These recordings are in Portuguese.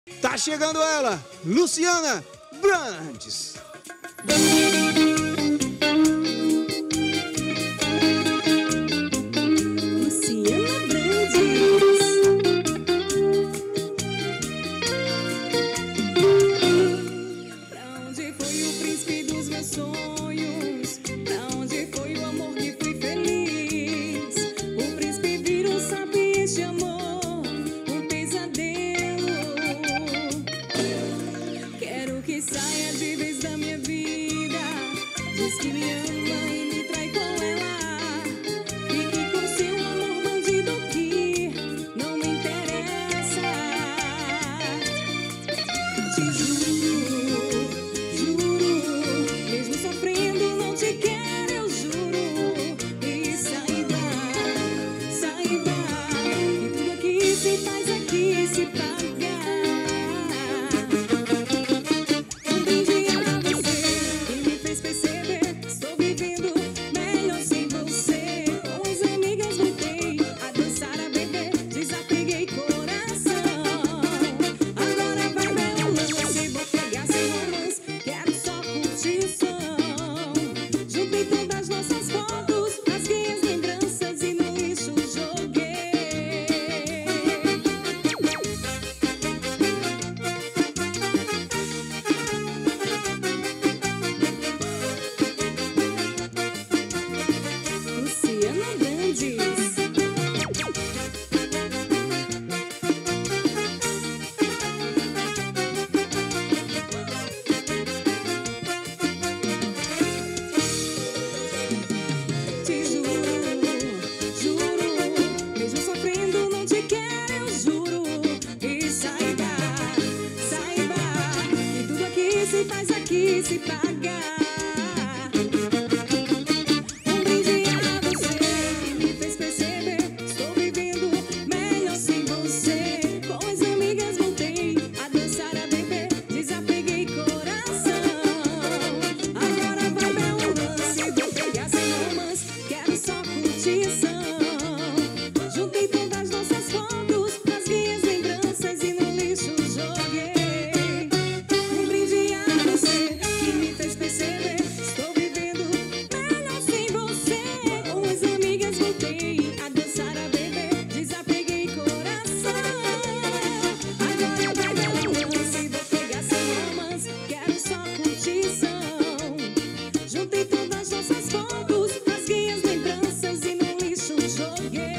Tá chegando ela, Luciana Brandes. Luciana Brandes. Pra onde foi o príncipe dos meus sonhos? Pra onde foi o amor que fui feliz? O príncipe virou sapiente de amor, um pesadelo. Quero que saia de vez da minha vida. Diz que me ama e me trai com ela. Fique com seu amor bandido que não me interessa. Te juro, juro, mesmo sofrendo não te quero, eu juro. E saiba, saiba, que tudo aqui se faz aqui se paga. Um brinde a você que me fez perceber. Estou vivendo melhor sem você. Com as amigas voltei a dançar, a beber. Desapeguei coração. Agora vai meu lance. Vou pegar sem romance. Quero só curtição. Juntei todas as nossas fotos, rasguei as lembranças e no lixo joguei. Luciana Brandes. Te juro, juro, mesmo sofrendo não te quero, eu juro. E saiba, saiba, que tudo aqui se faz aqui se paga. Um brinde a você que me fez perceber. Estou vivendo melhor sem você. Com as amigas voltei a dançar, a beber. Desapeguei coração. Agora vai meu lance. Vou pegar sem romance. Quero só curtição. Juntei todas as nossas fotos, rasguei as lembranças e no lixo joguei. Um brinde a você que me fez perceber. Estou vivendo melhor sem você. Com as amigas voltei a dançar, a beber. Desapeguei coração. Agora vai meu lance. Vou pegar sem romance. Quero só curtição. Juntei todas as nossas fotos, rasguei as lembranças e no lixo joguei.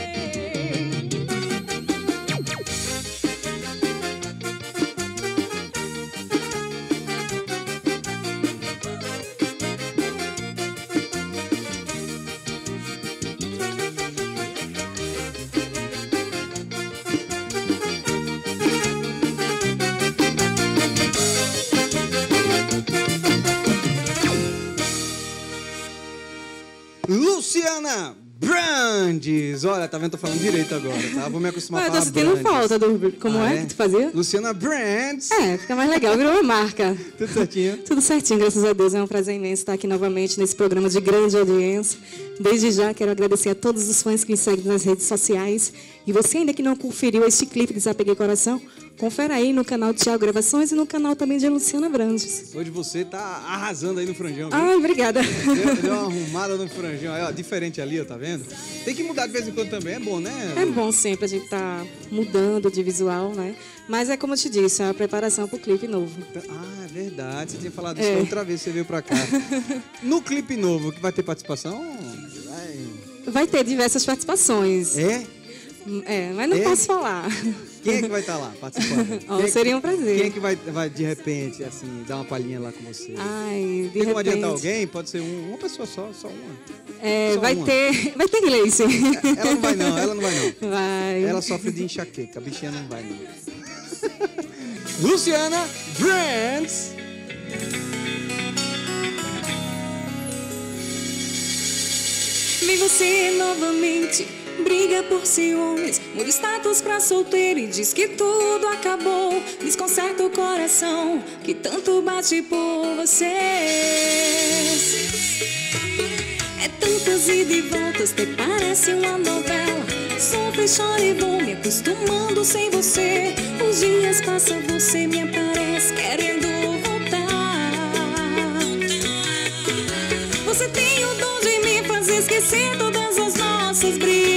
Luciana Brandes. Olha, tá vendo? Tô falando direito agora, tá? Vou me acostumar a Eu tô falar sentindo Brandes. falta do... Como Ah, é que tu fazia? Luciana Brandes. É, fica mais legal, virou uma marca. Tudo certinho? Tudo certinho, graças a Deus. É um prazer imenso estar aqui novamente nesse programa de grande audiência. Desde já quero agradecer a todos os fãs que me seguem nas redes sociais. E você ainda que não conferiu este clipe Desapeguei Coração, confere aí no canal Thiago Gravações e no canal também de Luciana Brandes. Hoje você tá arrasando aí no franjão, viu? Ai, obrigada. Deu uma arrumada no franjão aí, ó, diferente ali, ó, tá vendo? Tem que mudar de vez em quando também, é bom, né? É bom sempre a gente estar mudando de visual, né? Mas é como eu te disse, é a preparação para o clipe novo. Ah, é verdade. Você tinha falado isso outra vez que você veio pra cá. No clipe novo, que vai ter participação? Vai ter diversas participações. É? É, mas não posso falar. Quem é que vai estar lá participando? Oh, seria um prazer. Quem é que vai de repente, assim, dar uma palhinha lá com você? Ai, de Tem como repente... adiantar alguém? Pode ser uma pessoa só uma. É, Só vai uma. ter Gleice. Ela não vai não, ela não vai não. Vai. Ela sofre de enxaqueca, a bichinha não vai não. Luciana Brandes. Vem você novamente, briga por ciúmes, muda status pra solteiro e diz que tudo acabou. Desconcerta o coração que tanto bate por você. É tantas idas e voltas, até parece uma novela. Sofro e choro e vou me acostumando sem você. Os dias passam, você me aparece querendo voltar. Você tem o dom de me fazer esquecer todas as nossas brigas.